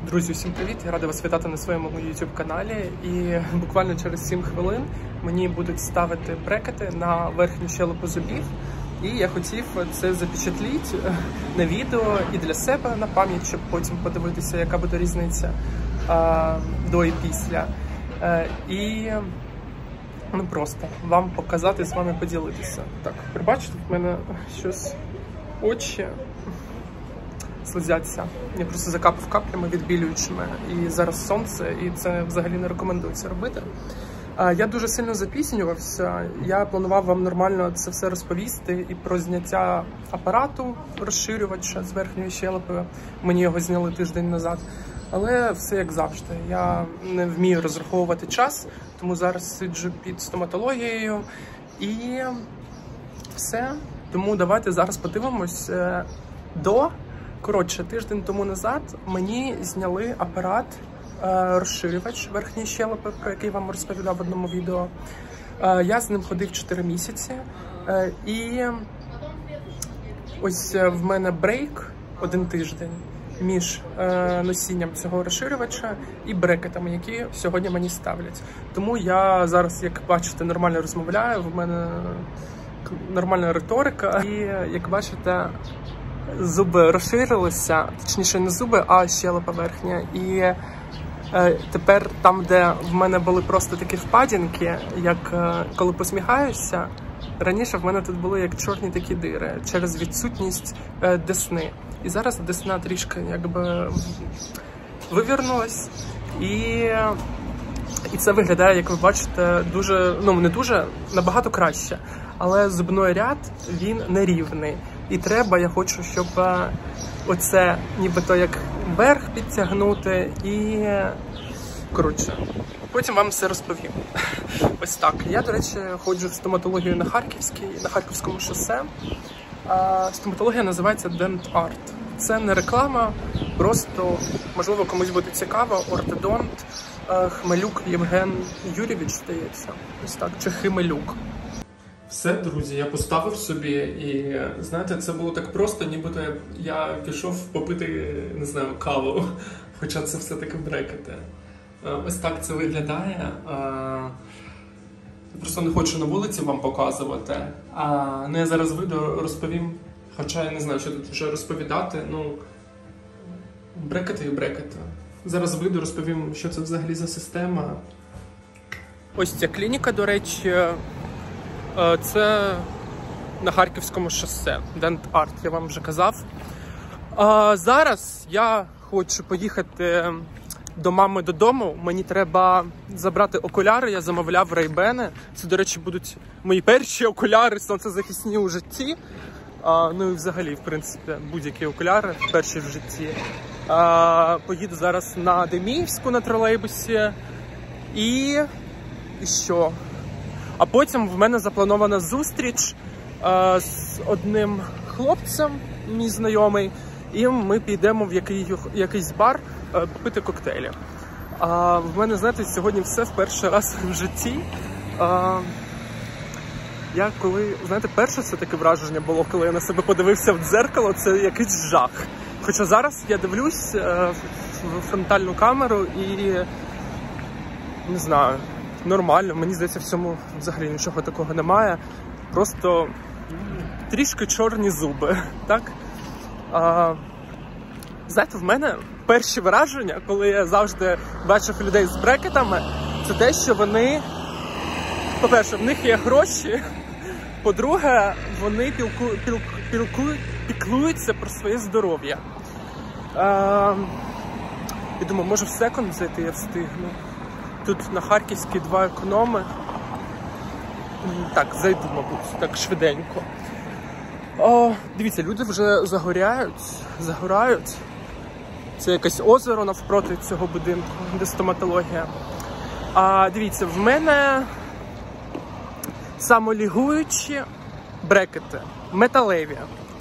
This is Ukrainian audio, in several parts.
Друзі, всім привіт! Я радий вас вітати на своєму YouTube каналі. І буквально через 7 хвилин мені будуть ставити брекети на верхню щелепу зубів. І я хотів це запечатліти на відео і для себе на пам'ять, щоб потім подивитися, яка буде різниця до і після. І просто вам показати, з вами поділитися. Так, прибачте, в мене щось очі слизяться. Я просто закапав каплями відбілюючими. І зараз сонце, і це взагалі не рекомендується робити. Я дуже сильно запізнювався. Я планував вам нормально це все розповісти і про зняття апарату розширювача з верхньої щелепи. Мені його зняли тиждень назад. Але все як завжди. Я не вмію розраховувати час, тому зараз сиджу під стоматологією. І все. Тому давайте зараз подивимось Коротше, тиждень тому назад мені зняли апарат, розширювач верхньої щелепи, про який вам розповідав в одному відео. Я з ним ходив 4 місяці. І ось в мене брейк 1 тиждень між носінням цього розширювача і брекетами, які сьогодні мені ставлять. Тому я зараз, як бачите, нормально розмовляю, в мене нормальна риторика. І, як бачите, зуби розширилися, точніше не зуби, а щелепа верхня. І тепер там, де в мене були просто такі впадінки, як коли посміхаюся, раніше в мене тут були як чорні такі дири через відсутність десни. І зараз десна трішки якби вивернулась. І це виглядає, як ви бачите, дуже, не дуже, набагато краще. Але зубний ряд, він нерівний. І треба, я хочу, щоб оце нібито як вверх підтягнути і... Коротше, потім вам все розповім. Ось так. Я, до речі, ходжу в стоматологію на Харківському шосе. Стоматологія називається Dent Art. Це не реклама, просто, можливо, комусь буде цікаво, ортодонт Хмелюк Євген Юрійович, здається. Ось так, чи Хмелюк. Все, друзі, я поставив собі, і, знаєте, це було так просто, нібито я пішов попити, не знаю, каву, хоча це все-таки брекети. Ось так це виглядає. Просто не хочу на вулиці вам показувати. Я зараз вийду, розповім, хоча я не знаю, що тут вже розповідати, брекети і брекети. Зараз вийду, розповім, що це взагалі за система. Ось ця клініка, до речі, це на Харківському шосе, Dent Art, я вам вже казав. Зараз я хочу поїхати до мами додому. Мені треба забрати окуляри, я замовляв Ray-Ban. Це, до речі, будуть мої перші окуляри сонцезахисні у житті. І взагалі, в принципі, будь-які окуляри перші в житті. Поїду зараз на Деміївську на тролейбусі. І що? А потім в мене запланована зустріч з одним хлопцем, мій знайомий, і ми підемо в якийсь бар пити коктейлі. В мене, знаєте, сьогодні все в перший раз в житті. Я перше це таке враження було, коли я на себе подивився в дзеркало, це якийсь жах. Хоча зараз я дивлюсь в фронтальну камеру і, не знаю, нормально, мені здається, в цьому взагалі нічого такого немає. Просто трішки чорні зуби, так? Знаєте, в мене перші враження, коли я завжди бачив людей з брекетами, це те, що вони, по-перше, в них є гроші, по-друге, вони піклуються про своє здоров'я. Я думаю, може в секонд зайти я встигну. Тут на Харківській 2 економи. Так, зайду, мабуть, так швиденько. Дивіться, люди вже загорають. Це якесь озеро навпроти цього будинку, де стоматологія. Дивіться, в мене самолігуючі брекети, металеві.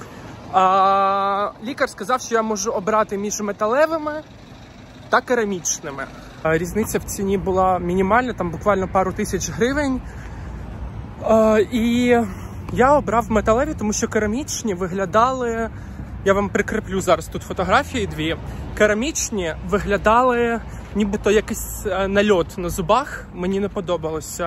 Лікар сказав, що я можу обрати між металевими та керамічними. Різниця в ціні була мінімальна, там буквально пару тисяч гривень. І я обрав металеві, тому що керамічні виглядали Я вам прикріплю зараз тут фотографії дві. Керамічні виглядали, нібито якийсь нальот на зубах. Мені не подобалося.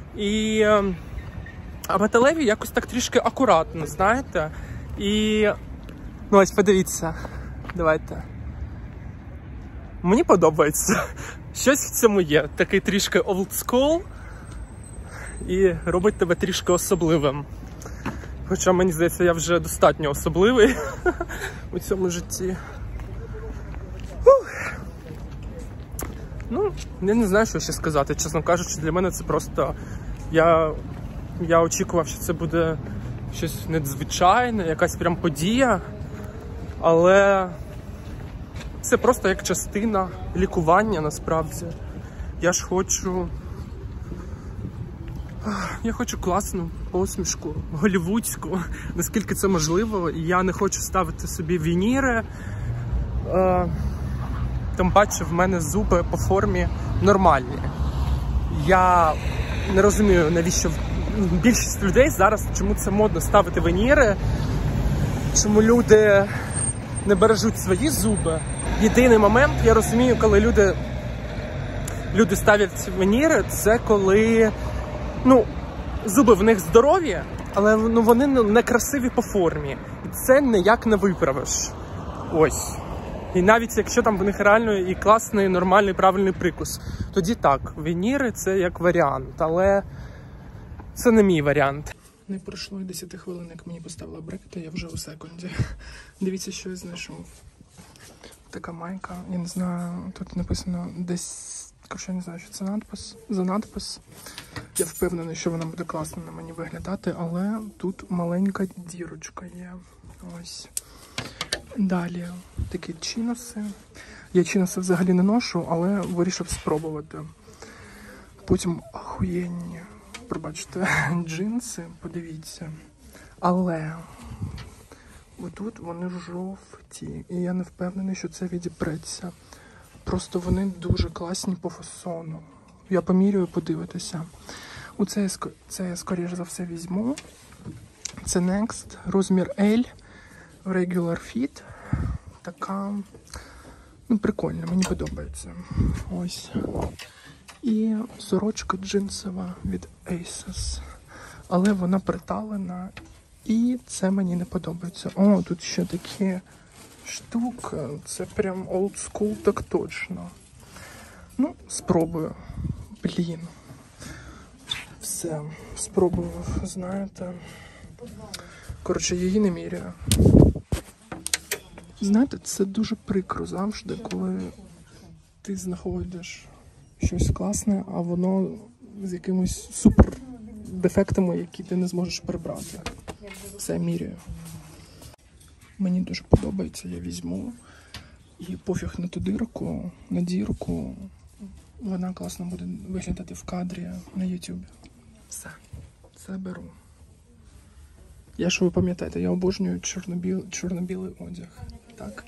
А металеві якось так трішки акуратно, знаєте. І... ну ось, подивіться. Давайте. Мені подобається. Щось в цьому є. Такий трішки old school. І робить тебе трішки особливим. Хоча, мені здається, я вже достатньо особливий у цьому житті. Ну, я не знаю, що ще сказати. Чесно кажучи, для мене це просто... Я очікував, що це буде щось надзвичайне, якась прям подія. Але це просто як частина лікування, насправді. Я хочу класну посмішку, голлівудську, наскільки це можливо. І я не хочу ставити собі вініри. Тим паче в мене зуби по формі нормальні. Я не розумію, навіщо більшість людей зараз, чому це модно ставити вініри, чому люди не бережуть свої зуби. Єдиний момент, я розумію, коли люди ставлять вініри, це коли, зуби в них здорові, але вони не красиві по формі. І це ніяк не виправиш. Ось. І навіть якщо там в них реально і класний, нормальний, правильний прикус, тоді так, вініри це як варіант, але це не мій варіант. Не пройшло і 10 хвилин, як мені поставила брекети, я вже у секунді. Дивіться, що я знайшов. Така майка, я не знаю, тут написано десь, я не знаю, що це надпис. Я впевнений, що вона буде класно на мені виглядати, але тут маленька дірочка є. Ось. Далі такі чиноси. Я чиноси взагалі не ношу, але вирішив спробувати. Потім охуєнні, пробачте, джинси, подивіться. Але отут вони жовті, і я не впевнений, що це відіпреться. Просто вони дуже класні по фасону. Я поміряю, подивитися. Це я, скоріш за все, візьму. Це Next, розмір L, Regular Fit. Така, прикольна, мені подобається. Ось. І сорочка джинсова від Asos. Але вона приталена. І це мені не подобається. О, тут ще такі штуки. Це прям old school, так точно. Спробую. Блін. Все. Спробував, знаєте. Коротше, її не міряю. Знаєте, це дуже прикро завжди, коли ти знаходиш щось класне, а воно з якимось супер дефектами, які ти не зможеш прибрати. Все, міряю. Мені дуже подобається, я візьму. І пофіг на ту дірку, на дірку. Вона класно буде виглядати в кадрі на YouTube. Все, це беру. Я ж ви пам'ятаєте, я обожнюю чорно-білий одяг. Так?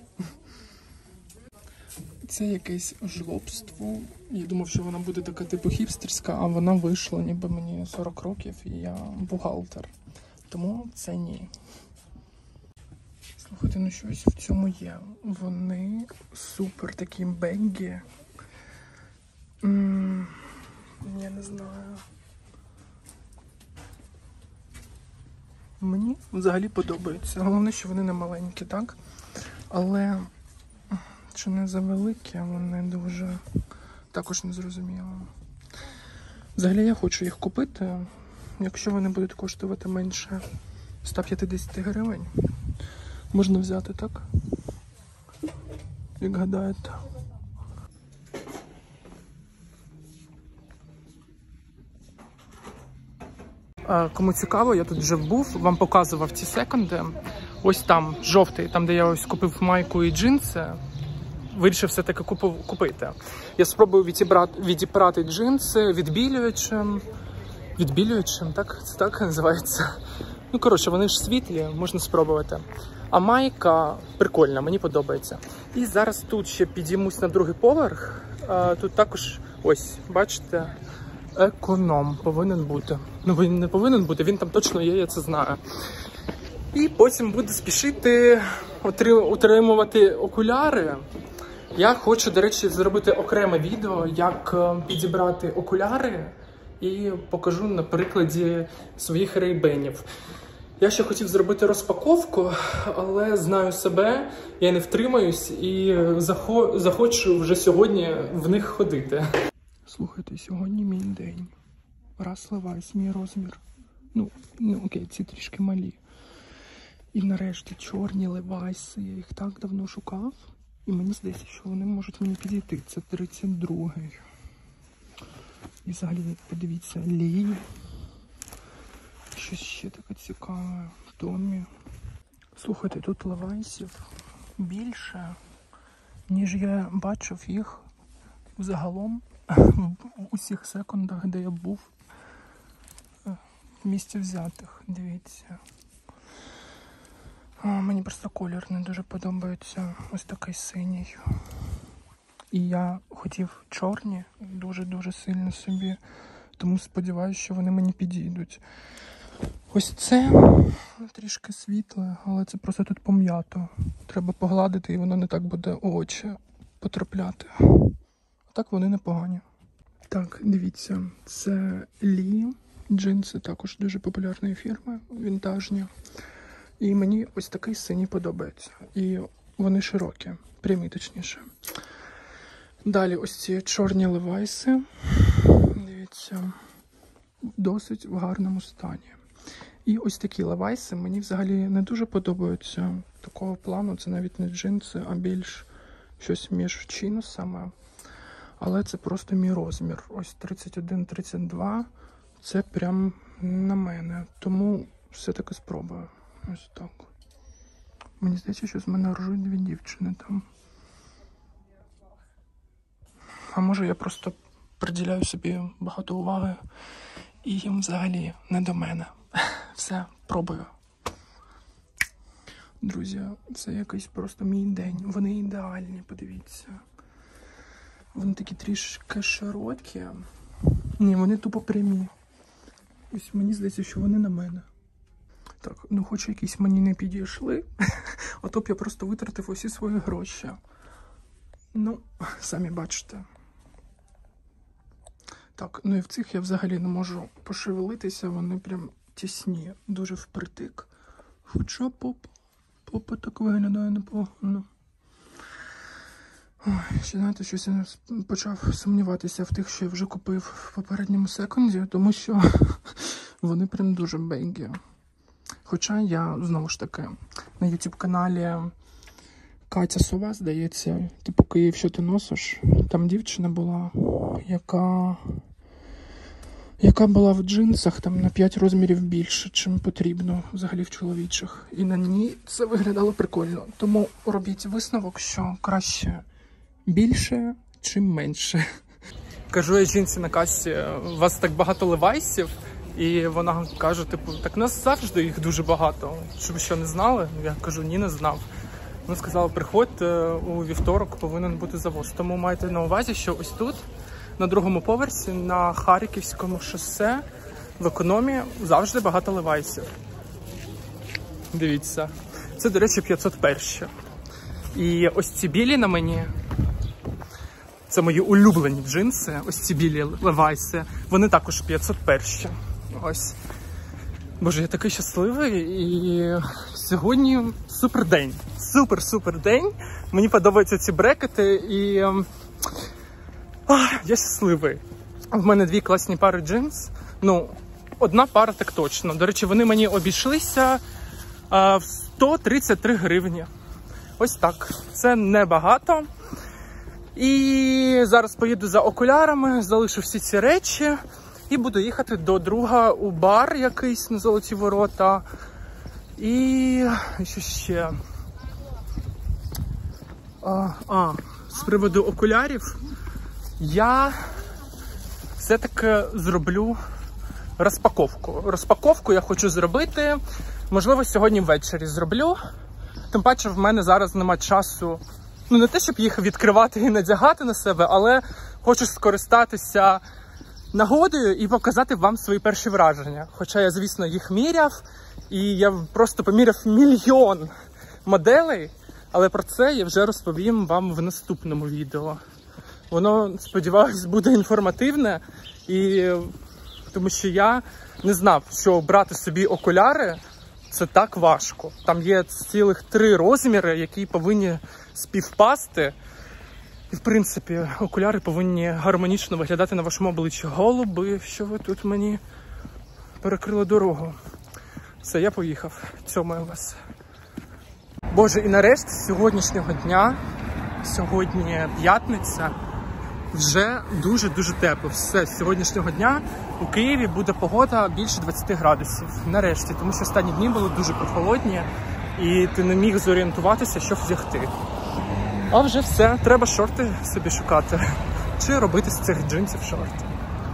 Це якесь жлобство. Я думав, що вона буде така типу хіпстерська, а вона вийшла, ніби мені 40 років, і я бухгалтер. Тому це ні. Слухайте, щось в цьому є. Вони супер такі бенгі. Я не знаю. Мені взагалі подобається. Головне, що вони не маленькі, так? Але чи не завеликі, вони дуже також не зрозуміло. Взагалі я хочу їх купити, якщо вони будуть коштувати менше 150 гривень. Можна взяти, так? Як гадаєте? Кому цікаво, я тут вже був, вам показував ці секонди. Ось там, жовтий, там де я ось купив майку і джинси. Вирішив все-таки купити. Я спробую відібрати джинси відбілюючим, так? Це так називається? Коротше, вони ж світлі, можна спробувати. А майка прикольна, мені подобається. І зараз тут ще підіймусь на другий поверх. Тут також, ось, бачите, економ повинен бути. Він не повинен бути, він там точно є, я це знаю. І потім буду спішити отримувати окуляри. Я хочу, до речі, зробити окреме відео, як підібрати окуляри, і покажу на прикладі своїх рейбенів. Я ще хотів зробити розпаковку, але знаю себе, я не втримаюсь і захочу вже сьогодні в них ходити. Слухайте, сьогодні мій день. Раз Levi's, мій розмір. Ну окей, ці трішки малі. І нарешті чорні Levi's, я їх так давно шукав. І мені здається, що вони можуть мені підійти. Це 32-й. І взагалі, подивіться, Лі. Щось ще таке цікаве. Томі. Слухайте, тут Levi'sів більше, ніж я бачив їх взагалом в усіх секондах, де я був. В місці взятих, дивіться. Мені просто колір не дуже подобається. Ось такий синій. І я хотів чорні дуже-дуже сильно собі. Тому сподіваюся, що вони мені підійдуть. Ось це трішки світле, але це просто тут пом'ято. Треба погладити, і воно не так буде у очі потрапляти. А так вони непогані. Так, дивіться, це Лі. Джинси також дуже популярної фірми, вінтажні. І мені ось такий синій подобається. І вони широкі, прямі точніше. Далі ось ці чорні Levi'си. Дивіться, досить в гарному стані. І ось такі Levi'си мені взагалі не дуже подобаються. Такого плану це навіть не джинси, а більш щось між чиносами. Але це просто мій розмір. Ось 31-32. Це прям на мене. Тому все-таки спробую. Ось так. Мені здається, що з мене ржуть дві дівчини там. А може я просто приділяю собі багато уваги і їм взагалі не до мене. Все, пробую. Друзі, це якийсь просто мій день. Вони ідеальні, подивіться. Вони такі трішки широкі. Ні, вони тупо прямі. Ось мені здається, що вони на мене. Так, ну хоч якісь мені не підійшли, а то б я просто витратив усі свої гроші. Ну, самі бачите. Так, ну і в цих я взагалі не можу пошевелитися, вони прям тісні, дуже впритик. Хоча попа так виглядає непогано. Ой, ще, знаєте, щось я почав сумніватися в тих, що я вже купив в попередньому секунді, тому що вони прям дуже бейгі. Хоча я, знову ж таки, на YouTube-каналі Катя Сова, здається, типу «Київ, що ти носиш?», там дівчина була, яка була в джинсах там на 5 розмірів більше, чим потрібно взагалі в чоловічих. І на ній це виглядало прикольно. Тому робіть висновок, що краще більше, чим менше. Кажу я жінці на касі, у вас так багато Levi'сів? І вона каже, типу, так нас завжди їх дуже багато. Щоб що, не знали? Я кажу, ні, не знав. Вона сказала, приходьте, у вівторок повинен бути завоз. Тому майте на увазі, що ось тут, на другому поверсі, на Харківському шосе, в економі, завжди багато Levi'сів. Дивіться. Це, до речі, 501. І ось ці білі на мені, це мої улюблені джинси, ось ці білі Levi'си, вони також 501. Ось. Боже, я такий щасливий, і сьогодні супер день. Супер день. Мені подобаються ці брекети, і я щасливий. В мене 2 класні пари джинс. Ну, одна пара так точно. До речі, вони мені обійшлися в 133 гривні. Ось так. Це небагато. І зараз поїду за окулярами, залишу всі ці речі і буду їхати до друга у бар якийсь на Золоті Ворота. І що ще? З приводу окулярів, я все-таки зроблю розпаковку. Розпаковку я хочу зробити, можливо, сьогодні ввечері зроблю. Тим паче в мене зараз немає часу, ну не те, щоб їх відкривати і надягати на себе, але хочу скористатися нагодою і показати вам свої перші враження. Хоча я, звісно, їх міряв І я просто поміряв мільйон моделей, але про це я вже розповім вам в наступному відео. Воно, сподіваюсь, буде інформативне, і тому що я не знав, що брати собі окуляри – це так важко. Там є цілих 3 розміри, які повинні співпасти. І, в принципі, окуляри повинні гармонічно виглядати на вашому обличчі. Голуби, що ви тут мені перекрили дорогу. Все, я поїхав. Цьомаю вас. Боже, і нарешті з сьогоднішнього дня, сьогодні п'ятниця, вже дуже-дуже тепло. Все, з сьогоднішнього дня у Києві буде погода більше 20 градусів. Нарешті, тому що останні дні були дуже прохолодні, і ти не міг зорієнтуватися, що вдягти. А вже все, треба шорти собі шукати. Чи робити з цих джинсів шорти.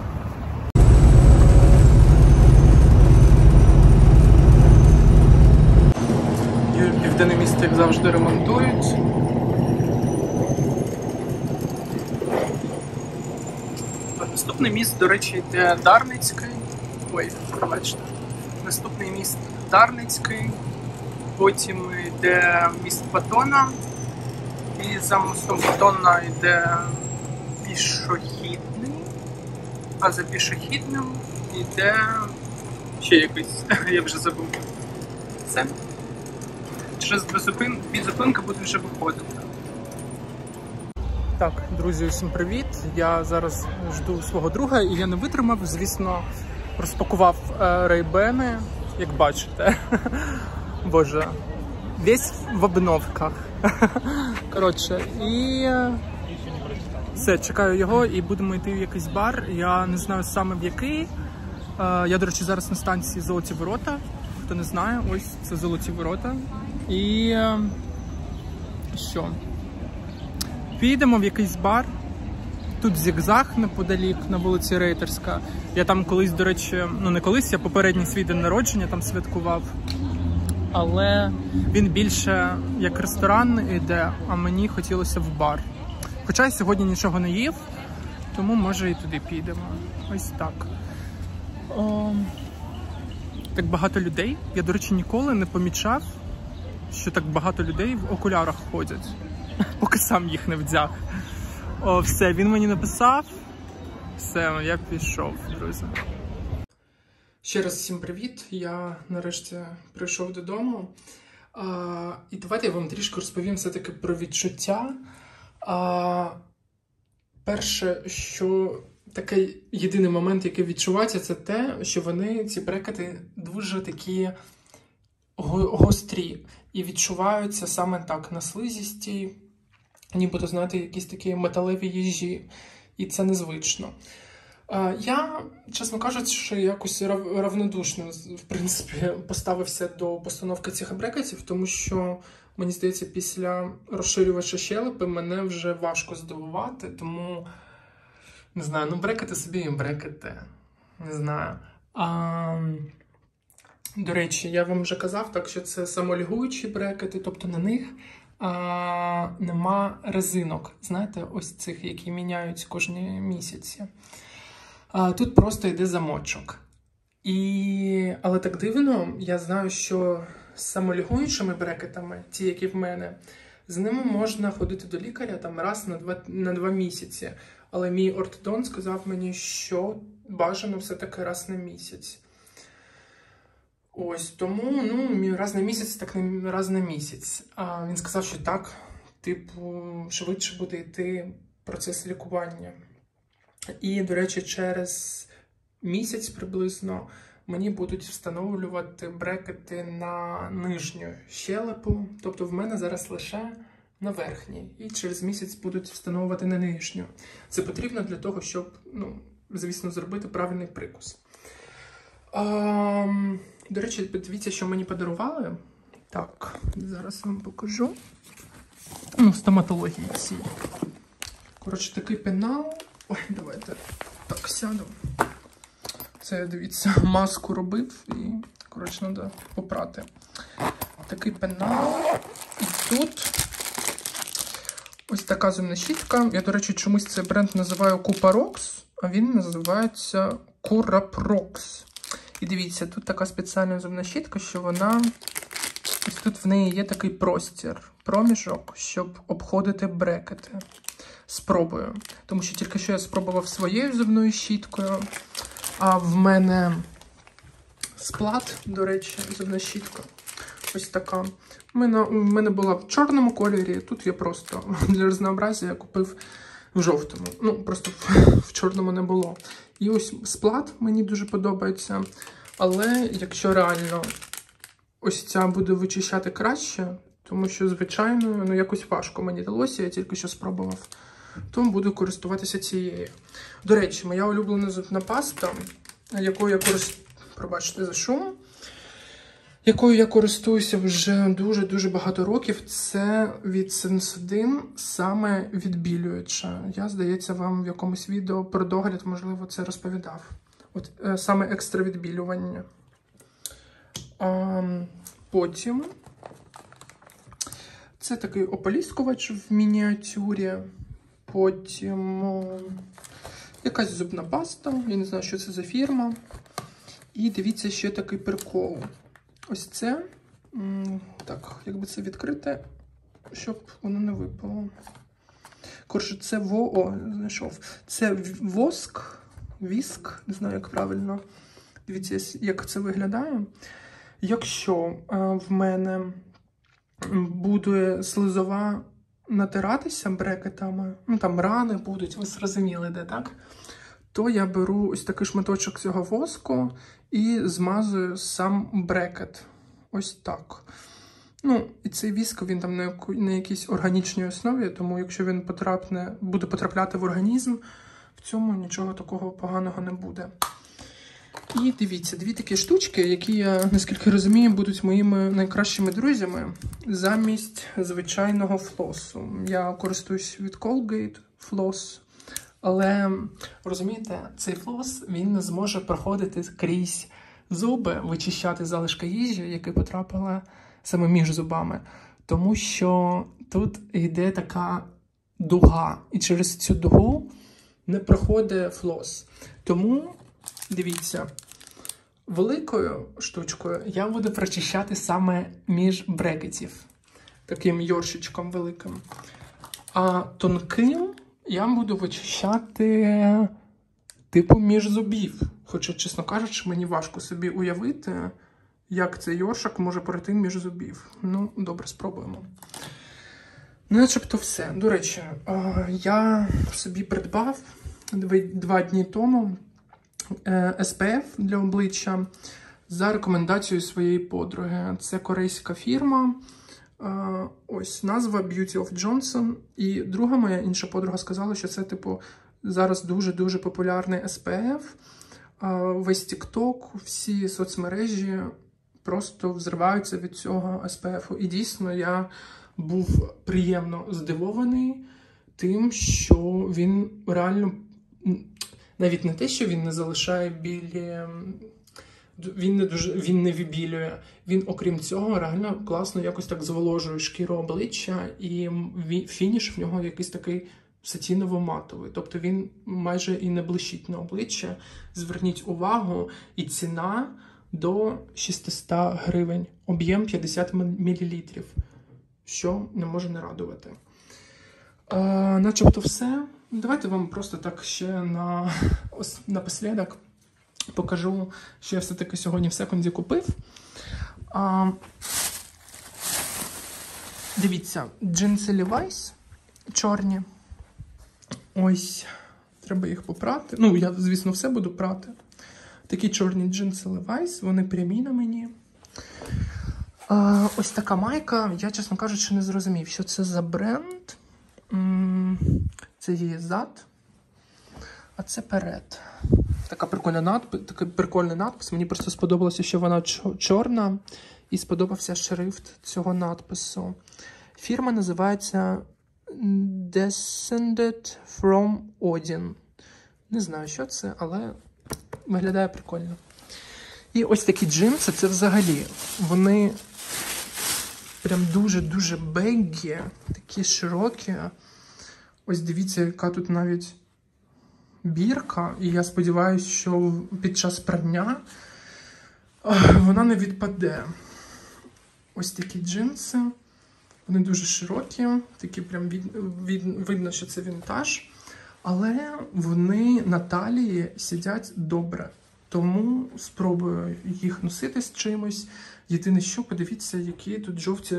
Південне місто, як завжди, ремонтують. Наступний міст, до речі, йде Дарницький. Ой, пробачте. Наступний міст Дарницький. Потім йде міст Батона. І за мостом Батона йде пішохідний. А за пішохідним йде ще якийсь, я вже забув. Це. Через 2 зупинки буду вже виходити. Так, друзі, усім привіт. Я зараз жду свого друга, і я не витримав, звісно, розпакував рейбени, як бачите. Боже, весь в обновках. Коротше, і все, чекаю його, і будемо йти в якийсь бар. Я не знаю саме в який. Я, до речі, зараз на станції Золоті Ворота. Хто не знає, ось це Золоті Ворота. І що? Підемо в якийсь бар. Тут зігзаг неподалік, на вулиці Рейтерська. Я там колись, до речі, ну не колись, я попередній свій день народження там святкував. Але він більше як ресторан іде, а мені хотілося в бар. Хоча я сьогодні нічого не їв, тому може і туди підемо. Ось так. Так багато людей. Я, до речі, ніколи не помічав, що так багато людей в окулярах ходять, поки сам їх не вдяг. Все, він мені написав. Все, я пішов, друзі. Ще раз всім привіт. Я нарешті прийшов додому. І давайте я вам трішки розповім все-таки про відчуття. Перше, що такий єдиний момент, який відчувається, це те, що вони, ці брекети, дуже такі гострі. І відчуваються саме так, на слизістій, нібито, знаєте, якісь такі металеві їжі. І це незвично. Я, чесно кажучи, якось равнодушно, в принципі, поставився до постановки цих брекетів, тому що, мені здається, після розширювача щелепи мене вже важко здивувати, тому, не знаю, ну брекети собі і брекети, не знаю. До речі, я вам вже казав, так, що це самолігуючі брекети, тобто на них нема резинок, знаєте, ось цих, які міняють кожні місяці. Тут просто йде замочок. Але так дивно, я знаю, що з самолігуючими брекетами, ті, які в мене, з ними можна ходити до лікаря там раз на 2 місяці. Але мій ортодонт сказав мені, що бажано все-таки раз на місяць. Ось, тому, ну, раз на місяць, так не раз на місяць. Він сказав, що так, типу, швидше буде йти процес лікування. І, до речі, через місяць приблизно мені будуть встановлювати брекети на нижню щелепу. Тобто в мене зараз лише на верхній. І через місяць будуть встановлювати на нижню. Це потрібно для того, щоб, ну, звісно, зробити правильний прикус. До речі, подивіться, що мені подарували. Так, зараз вам покажу. Ну, стоматології ці. Коротше, такий пенал. Ой, давайте так сяду. Це я, дивіться, маску робив і, коротше, треба попрати. Такий пенал. І тут ось така зубна щітка. Я, до речі, чомусь цей бренд називаю Купароx, а він називається Курапрокс. І дивіться, тут така спеціальна зубна щітка, що вона... Ось тут в неї є такий проміжок, щоб обходити брекети. Спробую. Тому що тільки що я спробував своєю зубною щіткою, а в мене сплат, до речі, зубна щітка. Ось така. У мене була в чорному кольорі, тут я просто для разнообразия купив в жовтому. Ну, просто в чорному не було. І ось сплат мені дуже подобається. Але якщо реально ось ця буде вичищати краще, тому що, звичайно, ну якось важко мені далося, я тільки що спробував, то буду користуватися цією. До речі, моя улюблена зубна паста, якою я пробачте за шум, якою я користуюся вже дуже-дуже багато років, це від Sensodyne, саме відбілююча. Я, здається, вам в якомусь відео про догляд, можливо, це розповідав. От саме екстра відбілювання. Потім це такий ополіскувач в мініатюрі. Потім якась зубна паста, я не знаю, що це за фірма. І дивіться, ще такий прикол. Ось це, так, якби це відкрити, щоб воно не випало. Коротше, це знайшов. Це віск, не знаю, як правильно. Дивіться, як це виглядає. Якщо в мене буде слизова натиратися брекетами, ну там рани будуть, ви зрозуміли, де, так? То я беру ось такий шматочок цього воску і змазую сам брекет. Ось так. Ну, і цей віск, він там на якійсь органічній основі, тому якщо він буде потрапляти в організм, в цьому нічого такого поганого не буде. І дивіться, дві такі штучки, які я, наскільки розумію, будуть моїми найкращими друзями замість звичайного флосу. Я користуюсь від Colgate флос, але, розумієте, цей флос, він не зможе проходити крізь зуби, вичищати залишки їжі, які потрапила саме між зубами. Тому що тут йде така дуга, і через цю дугу не проходить флос. Тому, дивіться, великою штучкою я буду прочищати саме між брекетів, таким йоршичком великим. А тонким я буду вичищати типу між зубів. Хоча, чесно кажучи, мені важко собі уявити, як цей йоршик може пройти між зубів. Ну, добре, спробуємо. Ну, начебто все. До речі, я собі придбав 2 дні тому SPF для обличчя за рекомендацією своєї подруги. Це корейська фірма. Ось назва Beauty of Johnson. І друга моя інша подруга сказала, що це, типу, зараз дуже-дуже популярний SPF. Весь TikTok, всі соцмережі просто взриваються від цього SPF. І дійсно, я був приємно здивований тим, що він реально, навіть не те, що він не залишає білі, він не вибілює, він, окрім цього, реально класно якось так зволожує шкіру обличчя, і фініш в нього якийсь такий сатіново-матовий. Тобто він майже і не блищить на обличчя. Зверніть увагу, і ціна до 600 гривень. Об'єм 50 мл. Що не може не радувати. Начебто все. Давайте вам просто так ще напослідок покажу, що я все-таки сьогодні в секунді купив. Дивіться, джинси Levi's чорні. Ось, треба їх попрати. Ну, я, звісно, все буду прати. Такі чорні джинси Levi's, вони прямі на мені. Ось така майка. Я, чесно кажучи, не зрозумів, що це за бренд. Це її зад, а це перед. Такий прикольний надпис. Мені просто сподобалося, що вона чорна, і сподобався шрифт цього надпису. Фірма називається Descended from Odin. Не знаю, що це, але виглядає прикольно. І ось такі джинси, це взагалі, вони прям дуже-дуже беггі, такі широкі. Ось дивіться, яка тут навіть бірка. І я сподіваюся, що під час прання Вона не відпаде. Ось такі джинси. Вони дуже широкі, такі прям видно, що це вінтаж. Але вони на талії сидять добре. Тому спробую їх носити з чимось. Єдине що, подивіться, які тут жовті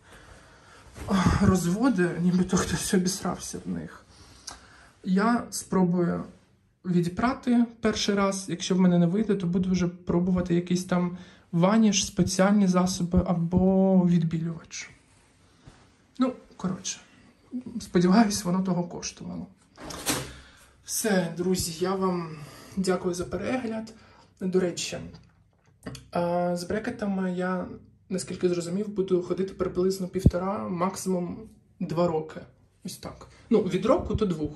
розводи, нібито хтось обісрався в них. Я спробую відіпрати перший раз. Якщо в мене не вийде, то буду вже пробувати якийсь там ваніш, спеціальні засоби або відбілювач. Ну, коротше, сподіваюсь, воно того коштувало. Все, друзі, я вам дякую за перегляд. До речі, з брекетами я, наскільки зрозумів, буду ходити приблизно 1,5, максимум 2 роки. Ось так. Ну, від року до 2.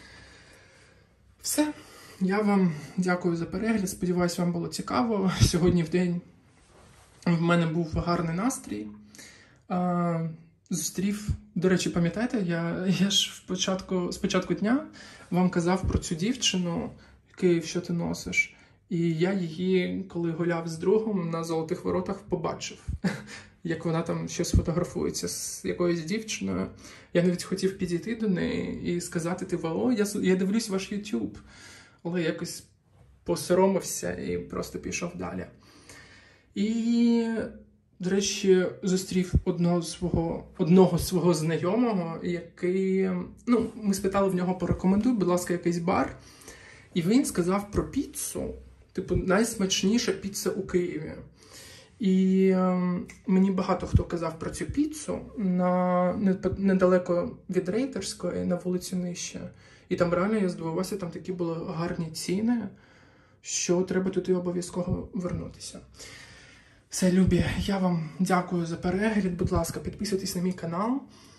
Все. Я вам дякую за перегляд. Сподіваюсь, вам було цікаво. Сьогодні в день в мене був гарний настрій. Зустрів, до речі, пам'ятаєте, я ж спочатку дня вам казав про цю дівчину, Київ, що ти носиш. І я її, коли гуляв з другом на Золотих Воротах, побачив, як вона там щось фотографується з якоюсь дівчиною. Я навіть хотів підійти до неї і сказати, типу, о, я дивлюсь ваш YouTube. Але якось посоромився і просто пішов далі. І, до речі, зустрів одного свого знайомого, який, ми спитали в нього, порекомендуй, будь ласка, якийсь бар. І він сказав про піцу, типу, найсмачніша піца у Києві. І мені багато хто казав про цю піцу недалеко від Рейтерської, на вулиці Нижче. І там реально я здивувався, там такі були гарні ціни, що треба туди обов'язково вернутися. Все, любі, я вам дякую за перегляд. Будь ласка, підписуйтесь на мій канал.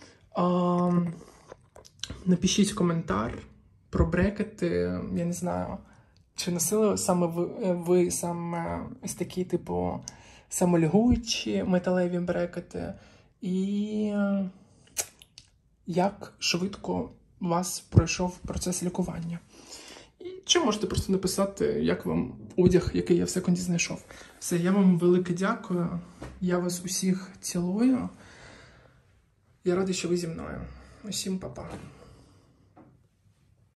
Напишіть коментар про брекети. Я не знаю, чи носили саме ви саме ось такі, типу, самолігуючі металеві брекети. І як швидко у вас пройшов процес лікування. І чи можете просто написати, як вам одяг, який я в секунді знайшов. Все, я вам велике дякую. Я вас усіх цілую. Я радий, що ви зі мною. Усім па-па.